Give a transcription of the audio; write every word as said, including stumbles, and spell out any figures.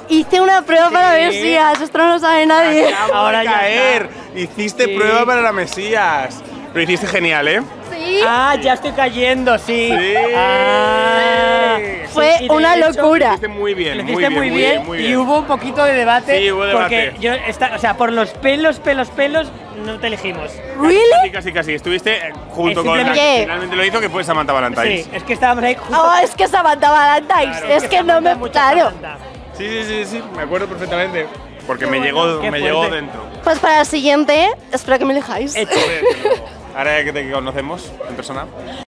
Hice una prueba ¿Qué? para Mesías, esto no lo sabe nadie. Acabo Ahora de ya caer. Hiciste Sí. prueba para la Mesías. Pero hiciste genial, ¿eh? Sí. Ah, ya estoy cayendo, sí. Sí. Ah, Fue sí, y de una hecho, locura. Lo hiciste muy bien, Lo muy hiciste bien, muy bien, muy y bien. hubo un poquito de debate. Sí, hubo debate. Porque yo, está, o sea, por los pelos, pelos, pelos, no te elegimos. ¿Really? Casi, casi, casi. Estuviste eh, junto Es con la simplemente- que finalmente lo hizo, que fue Samantha Valentine. Sí, es que estábamos ahí justo. Oh, es que Samantha Valentine, Claro, es que no me... Samantha, mucha Claro. Samantha. Sí, sí, sí, sí, me acuerdo perfectamente. Porque Qué me, bueno, llegó, qué me llegó fuerte. dentro. Pues para el siguiente, espero que me elijáis. Hecho. Ahora que te conocemos en persona.